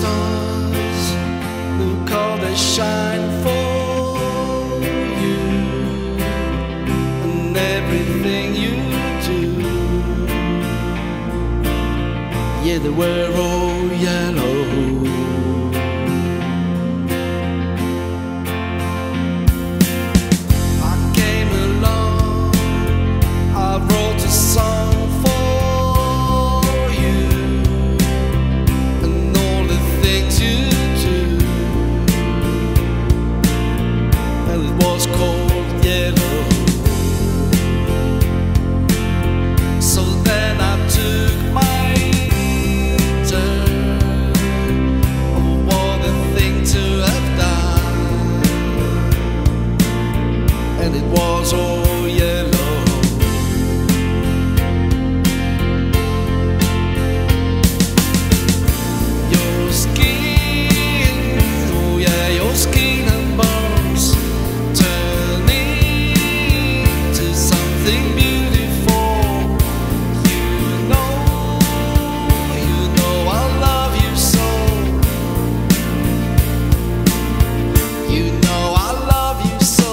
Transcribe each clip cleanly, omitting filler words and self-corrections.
stars, look how they shine for you, and everything you do. Yeah, they were all yellow. I came along, I wrote a song for you, and all the things you do, and it was called Yellow. So then I took my turn of what a thing to have done, and it was all yellow. Your skin, oh yeah, your skin and bones turn into something beautiful. You know I love you so. You know I love you so.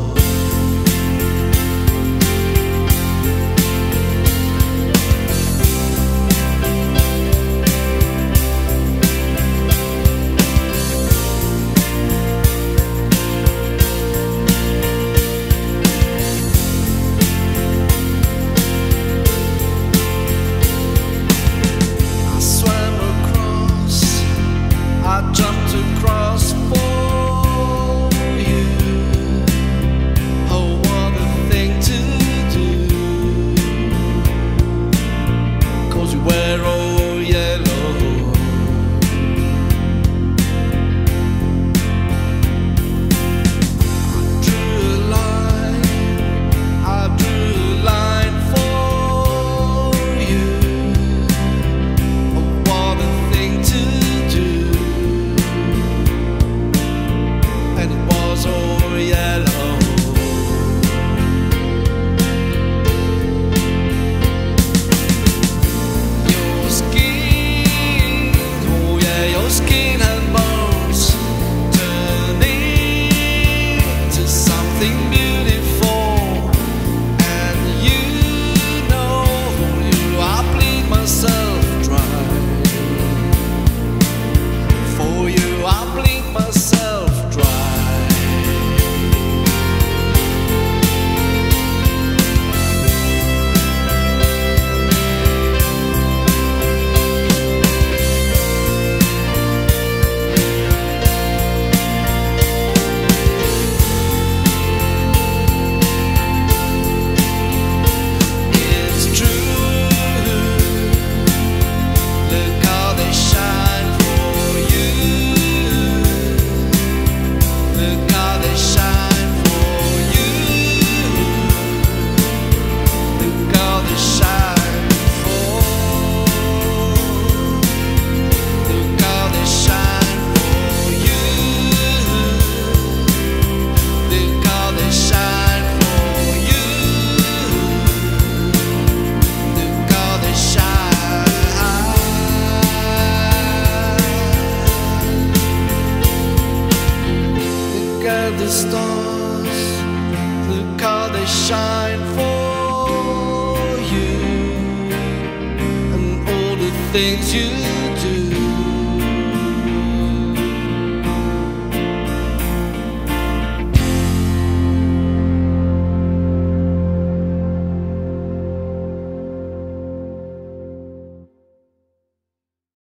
I swam across, I jumped across for you. Oh, what a thing to do, 'cause you were all yellow. I drew a line for you. Oh, what a thing to do, and it was all yellow. Your skin, oh yeah, your skin and bones turn into something beautiful, and you know I bleed myself dry. For you I bleed myself dry. It's true, look how they shine for you. Look how they shine for you. Look how they shine for. Look how they shine for you. Look how they shine for you. Look how they shine. Look at the stars, look how they shine for you, and all the things you